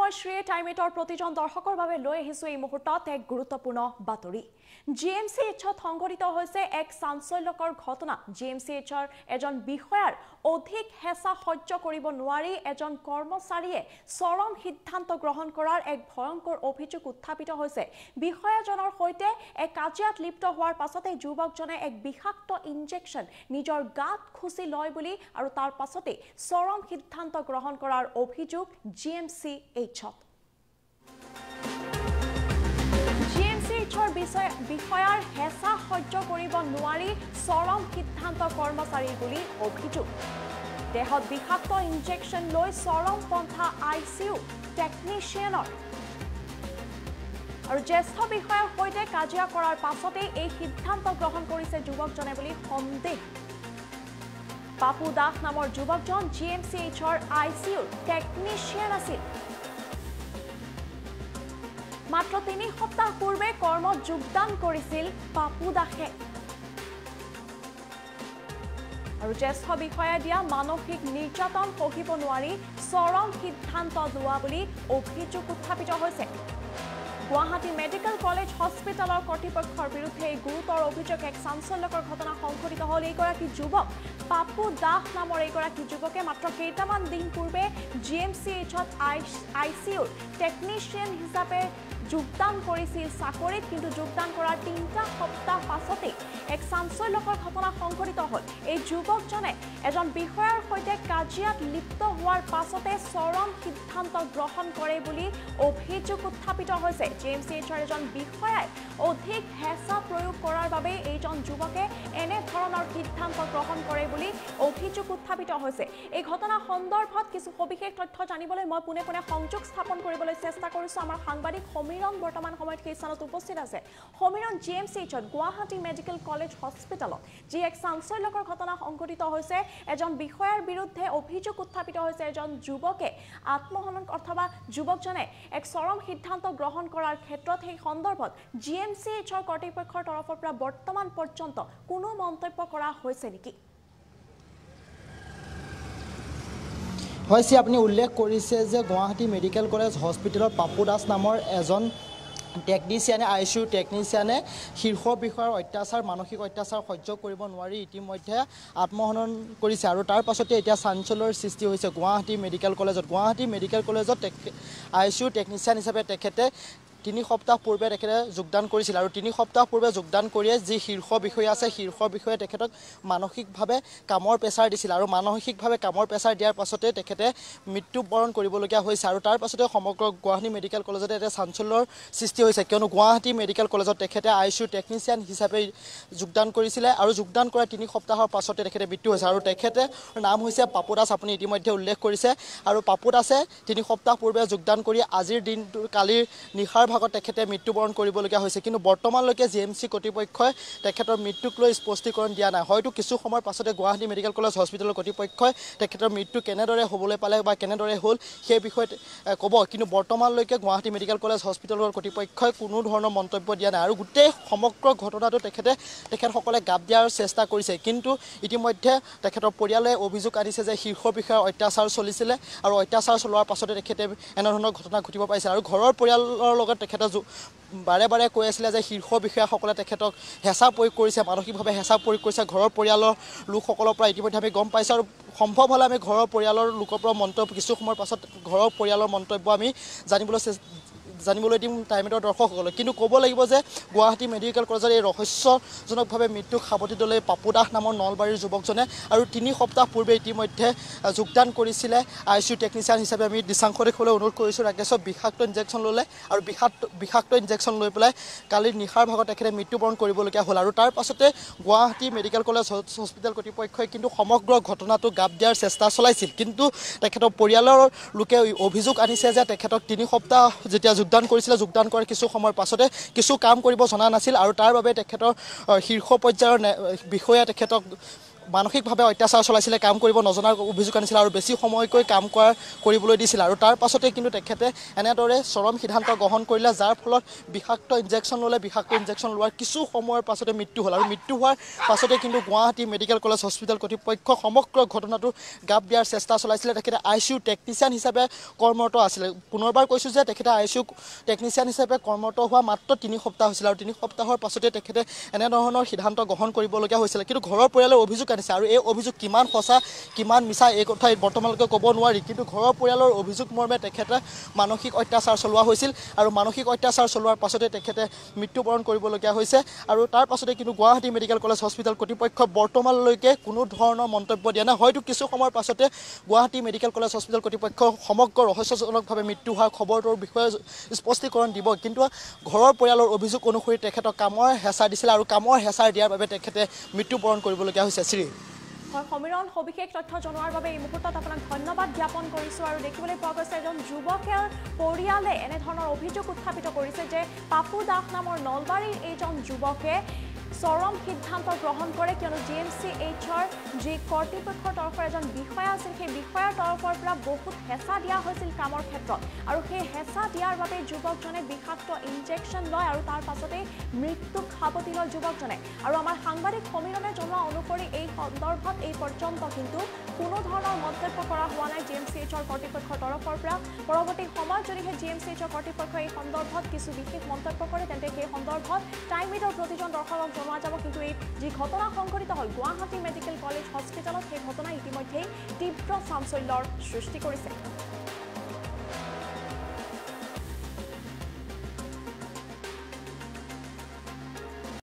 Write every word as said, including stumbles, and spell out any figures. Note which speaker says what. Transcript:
Speaker 1: মই শ্ৰী টাইমেটৰ প্ৰতিজন দৰ্শকৰ বাবে লৈ আহিছো এই মুহূৰ্তত এক গুৰুত্বপূৰ্ণ বাতৰি জি এম চি এইচত সংঘটিত হৈছে এক চাঞ্চল্যকৰ ঘটনা জি এম চি এইচৰ এজন বিষয়াৰ অধিক হেঁচা সহ্য কৰিব নোৱাৰি এজন কৰ্মচাৰীয়ে চৰম সিদ্ধান্ত গ্ৰহণ কৰাৰ এক ভয়ংকৰ অভিযোগ উত্থাপিত হৈছে বিষয়াজনৰ সৈতে এক কাজিয়াত লিপ্ত হোৱাৰ পাছতে যুৱকজনে এক বিষাক্ত ইনজেকচন নিজৰ গাত খুচি লয় বুলি আৰু তাৰ পাছতে চৰম সিদ্ধান্ত গ্ৰহণ কৰাৰ অভিযোগ জি এম চি এইচত জি এম চি এইচৰ বিষয়াৰ হেঁচা সহ্য কৰিব নোৱাৰি চৰম সিদ্ধান্ত কৰ্মচাৰী বুলি অভিযোগ দেহত বিষাক্ত ইনজেকচন লৈ চৰম পন্থা আই চি ইউ টেকনিচিয়ানৰ আৰু জ্যেষ্ঠ বিষয়াৰ সৈতে কাজিয়া কৰাৰ পাছতে এই সিদ্ধান্ত গ্ৰহণ কৰিছে যুৱকজনে বুলি সন্দেহ পাপু দাস নামৰ যুৱকজন জি এম চি এইচৰ আই চি ইউৰ টেকনিচিয়ান আছিল মাত্ৰ তিনি সপ্তাহ পূৰ্বে কৰ্মত যোগদান কৰিছিল পাপু দাসে আৰু জ্যেষ্ঠ বিষয়াই দিয়া মানসিক নিৰ্যাতন সহিব নোৱাৰি চৰম সিদ্ধান্ত লোৱা বুলি অভিযোগ উত্থাপিত হৈছে গুৱাহাটী মেডিকেল কলেজ হস্পিটেলৰ কৰ্তৃপক্ষৰ বিৰুদ্ধে এই গুৰুতৰ অভিযোগ এক চাঞ্চল্যকৰ ঘটনা সংঘটিত হ'ল এইগৰাকী যুৱক পাপু দাস নামৰ এইগৰাকী যুৱকে মাত্ৰ কেইটামান দিন পূৰ্বে জি এম চি এইচত আই চি ইউৰ টেকনিচিয়ান হিচাপে যোগদান কৰিছিল চাকৰিত কিন্তু যোগদান কৰাৰ তিনিটা সপ্তাহ পাছতে এক চাঞ্চল্যকৰ ঘটনা সংঘটিত হ'ল এই যুৱকজনে এজন বিষয়াৰ সৈতে কাজিয়াত লিপ্ত হোৱাৰ পাছতে চৰম সিদ্ধান্ত গ্ৰহণ কৰে বুলি অভিযোগ উত্থাপিত হৈছে জি এম চি এইচৰ এজন বিষয়াই অধিক হেঁচা প্ৰয়োগ কৰাৰ বাবে এইজন যুৱকে এনে ধৰণৰ সিদ্ধান্ত গ্ৰহণ কৰে বুলি অভিযোগ উত্থাপিত হৈছে এই ঘটনা সন্দৰ্ভত কিছু সবিশেষ তথ্য জানিবলৈ মই পুনে পুনে সংযোগ স্থাপন কৰিবলৈ চেষ্টা কৰিছো আমাৰ সাংবাদিক সমীৰণ বৰ্তমান সময়ত সেই স্থানত উপস্থিত আছে সমীৰণ জি এম চি এইচত গুৱাহাটী মেডিকেল কলেজ হস্পিটেলত যি এক চাঞ্চল্যকৰ ঘটনা সংঘটিত হৈছে এজন বিষয়াৰ বিৰুদ্ধে অভিযোগ উত্থাপিত হৈছে এজন যুৱকে আত্মহনন অথবা যুৱকজনে এক চৰম সিদ্ধান্ত গ্ৰহণ কৰাৰ ক্ষেত্ৰত সেই সন্দৰ্ভত জি এম চি এইচৰ কৰ্তৃপক্ষৰ তৰফৰ পৰা বৰ্তমান পৰ্যন্ত কোনো মন্তব্য কৰা হৈছে নেকি
Speaker 2: হৈছে আপুনি উল্লেখ কৰিছে যে গুৱাহাটী মেডিকেল কলেজ হস্পিটেলত পাপু দাস নামৰ এজন টেকনিচিয়ানে আই চি ইউ টেকনিচিয়ানে শীৰ্ষ বিষয়ৰ অত্যাচাৰ মানসিক অত্যাচাৰ সহ্য কৰিব নোৱাৰি ইতিমধ্যে আত্মহনন কৰিছে আৰু তাৰ পাছতে এতিয়া চাঞ্চল্যৰ সৃষ্টি হৈছে গুৱাহাটী মেডিকেল কলেজত গুৱাহাটী মেডিকেল কলেজত আই চি ইউ টেকনিচিয়ান হিচাপে তেখেতে তিনি সপ্তাহ পূৰ্বে তেখেতে যোগদান কৰিছিল আৰু তিনি সপ্তাহ পূৰ্বে যোগদান কৰিয়ে যি শীৰ্ষ বিষয়া আছে শীৰ্ষ বিষয়ে তেখেতক মানসিকভাৱে কামৰ প্ৰেছাৰ দিছিল আৰু মানসিকভাৱে কামৰ প্ৰেছাৰ দিয়াৰ পাছতে তেখেতে মৃত্যুবৰণ কৰিবলগীয়া হৈছে আৰু তাৰ পাছতে সমগ্ৰ গুৱাহাটী মেডিকেল কলেজতে এটা চাঞ্চল্যৰ সৃষ্টি হৈছে কিয়নো গুৱাহাটী মেডিকেল কলেজত তেখেতে আই চি ইউ টেকনিচিয়ান হিচাপে যোগদান কৰিছিলে আৰু যোগদান কৰাৰ তিনি সপ্তাহৰ পাছতে তেখেতে মৃত্যু হৈছে আৰু তেখেতে নাম হৈছে পাপু দাস আপুনি ইতিমধ্যে উল্লেখ কৰিছে আৰু পাপু দাসে তিনি সপ্তাহ পূৰ্বে যোগদান কৰি আজিৰ দিনটো কালিৰ নিশাৰ ভাগত তেখেতে মৃত্যুবৰণ কৰিবলগীয়া হৈছে কিন্তু বৰ্তমানলৈকে জি এম চি কৰ্তৃপক্ষই তেখেতৰ মৃত্যুক লৈ স্পষ্টীকৰণ দিয়া নাই হয়তো কিছু সময়ৰ পাছতে গুৱাহাটী মেডিকেল কলেজ হস্পিটেলৰ কৰ্তৃপক্ষই তেখেতৰ মৃত্যু কেনেদৰে হ'বলৈ পালে বা কেনেদৰে হ'ল সেই বিষয়ে ক'ব কিন্তু বৰ্তমানলৈকে গুৱাহাটী মেডিকেল কলেজ হস্পিটেলৰ কৰ্তৃপক্ষই কোনো ধৰণৰ মন্তব্য দিয়া নাই আৰু গোটেই সমগ্ৰ ঘটনাটো তেখেতে তেখেতসকলে গাপ দিয়াৰ চেষ্টা কৰিছে কিন্তু ইতিমধ্যে তেখেতৰ পৰিয়ালে অভিযোগ আনিছে যে শীৰ্ষ বিষয়াৰ অত্যাচাৰ চলিছিলে আৰু অত্যাচাৰ চলোৱাৰ পাছতে তেখেতে এনেধৰণৰ ঘটনা ঘটিব পাৰিছে আৰু ঘৰৰ পৰিয়ালৰ লগত তেখেতে বাৰে বাৰে কৈ আছিলে যে শীৰ্ষ বিষয়াসকলে তেখেতক হেঁচা প্ৰয়োগ কৰিছে মানসিকভাৱে হেঁচা প্ৰয়োগ কৰিছে ঘৰৰ পৰিয়ালৰ লোকসকলৰ পৰা ইতিমধ্যে আমি গম পাইছোঁ আৰু সম্ভৱ হ'লে আমি ঘৰৰ পৰিয়ালৰ লোকৰ পৰা মন্তব্য কিছু সময়ৰ পাছত ঘৰৰ পৰিয়ালৰ মন্তব্য আমি জানিবলৈ জানিবলৈ দিম টাইমেটৰ দৰ্শকসকলক কিন্তু ক'ব লাগিব যে গুৱাহাটী মেডিকেল কলেজৰ এই ৰহস্যজনকভাৱে মৃত্যুক সাৱটি দিলে পাপু দাস নামৰ নলবাৰীৰ যুৱকজনে আৰু তিনি সপ্তাহ পূৰ্বে ইতিমধ্যে যোগদান কৰিছিলে আই চি ইউ টেকনিচিয়ান হিচাপে আমি দিশাংশ দেখুৱাবলৈ অনুৰোধ কৰিছোঁ ৰাকেশক বিষাক্ত ইনজেকশ্যন ল'লে আৰু বিষাক্ত বিষাক্ত ইনজেকশ্যন লৈ পেলাই কালি নিশাৰ ভাগত তেখেতে মৃত্যুবৰণ কৰিবলগীয়া হ'ল আৰু তাৰ পাছতে গুৱাহাটী মেডিকেল কলেজ হস্পিটেল কৰ্তৃপক্ষই কিন্তু সমগ্ৰ ঘটনাটো গাপ দিয়াৰ চেষ্টা চলাইছিল কিন্তু তেখেতৰ পৰিয়ালৰ লোকে অভিযোগ আনিছে যে তেখেতক তিনি সপ্তাহ যেতিয়া যোগদান কৰিছিলে যোগদান কৰাৰ কিছু সময়ৰ পাছতে কিছু কাম কৰিব জনা নাছিল আৰু তাৰ বাবে তেখেতৰ শীৰ্ষ পৰ্যায়ৰ বিষয়া তেখেতক মানসিকভাৱে অত্যাচাৰ চলাইছিলে, কাম কৰিব নজনাৰ অভিযোগ আনিছিলে আৰু বেছি সময়কৈ কাম কৰাৰ কৰিবলৈ দিছিল। আৰু তাৰ পাছতে কিন্তু তেখেতে এনেদৰে চৰম সিদ্ধান্ত গ্ৰহণ কৰিলে, যাৰ ফলত বিষাক্ত ইনজেকশ্যন ল'লে। বিষাক্ত ইনজেকশ্যন লোৱাৰ কিছু সময়ৰ পাছতে মৃত্যু হ'ল। আৰু মৃত্যু হোৱাৰ পাছতে কিন্তু গুৱাহাটী মেডিকেল কলেজ হস্পিটেল কৰ্তৃপক্ষ সমগ্ৰ ঘটনাটো গাপ দিয়াৰ চেষ্টা চলাইছিলে। তেখেতে আই চি ইউ টেকনিচিয়ান হিচাপে কৰ্মৰত আছিলে। পুনৰবাৰ কৈছোঁ যে তেখেতে আই চি ইউ টেকনিচিয়ান হিচাপে কৰ্মৰত হোৱা মাত্ৰ তিনি সপ্তাহ হৈছিল আৰু তিনি সপ্তাহৰ পাছতে তেখেতে এনেধৰণৰ সিদ্ধান্ত গ্ৰহণ কৰিবলগীয়া হৈছিলে। কিন্তু ঘৰৰ পৰিয়ালে অভিযোগ আনিছে আৰু এই অভিযোগ কিমান সঁচা কিমান মিছা এই কথা বৰ্তমানলৈকে ক'ব নোৱাৰি। কিন্তু ঘৰৰ পৰিয়ালৰ অভিযোগ মৰ্মে তেখেতে মানসিক অত্যাচাৰ চলোৱা হৈছিল আৰু মানসিক অত্যাচাৰ চলোৱাৰ পাছতে তেখেতে মৃত্যুবৰণ কৰিবলগীয়া হৈছে। আৰু তাৰ পাছতে কিন্তু গুৱাহাটী মেডিকেল কলেজ হস্পিটেল কৰ্তৃপক্ষ বৰ্তমানলৈকে কোনো ধৰণৰ মন্তব্য দিয়া নাই। হয়তো কিছু সময়ৰ পাছতে গুৱাহাটী মেডিকেল কলেজ হস্পিটেল কৰ্তৃপক্ষ সমগ্ৰ ৰহস্যজনকভাৱে মৃত্যু হোৱাৰ খবৰটোৰ বিষয়ে স্পষ্টীকৰণ দিব। কিন্তু ঘৰৰ পৰিয়ালৰ অভিযোগ অনুসৰি তেখেতক কামৰ হেঁচা দিছিল আৰু কামৰ হেঁচাৰ দিয়াৰ বাবে তেখেতে মৃত্যুবৰণ কৰিবলগীয়া হৈছে। শ্ৰী
Speaker 1: হয়, সমীৰণ, সবিশেষ তথ্য জনোৱাৰ বাবে এই মুহূৰ্তত আপোনাক ধন্যবাদ জ্ঞাপন কৰিছোঁ। আৰু দেখিবলৈ পোৱা গৈছে এজন যুৱকৰ পৰিয়ালে এনেধৰণৰ অভিযোগ উত্থাপিত কৰিছে যে পাপু দাস নামৰ নলবাৰীৰ এইজন যুৱকে চৰম সিদ্ধান্ত গ্ৰহণ কৰে, কিয়নো জি এম চি এইচৰ যি কৰ্তৃপক্ষৰ তৰফৰ এজন বিষয়া আছিল, সেই বিষয়াৰ তৰফৰ পৰা বহুত হেঁচা দিয়া হৈছিল কামৰ ক্ষেত্ৰত। আৰু সেই হেঁচা দিয়াৰ বাবে যুৱকজনে বিষাক্ত ইনজেকশ্যন লয় আৰু তাৰ পাছতেই মৃত্যুক সাৱটি লয় যুৱকজনে। আৰু আমাৰ সাংবাদিক সমীৰণে জনোৱা অনুসৰি এই সন্দৰ্ভত এই পৰ্যন্ত কিন্তু কোনো ধৰণৰ মন্তব্য কৰা হোৱা নাই জি এম চি এইচৰ কৰ্তৃপক্ষৰ তৰফৰ পৰা। পৰৱৰ্তী সময়ত যদিহে জি এম চি এইচৰ কৰ্তৃপক্ষই এই সন্দৰ্ভত কিছু বিশেষ মন্তব্য কৰে, তেন্তে সেই সন্দৰ্ভত টাইম মিটৰ প্ৰতিজন দৰ্শকক জনোৱা যাব। কিন্তু এই যি ঘটনা সংঘটিত হ'ল গুৱাহাটী মেডিকেল কলেজ হস্পিটেলত, সেই ঘটনাই ইতিমধ্যেই তীব্ৰ চাঞ্চল্যৰ সৃষ্টি কৰিছে।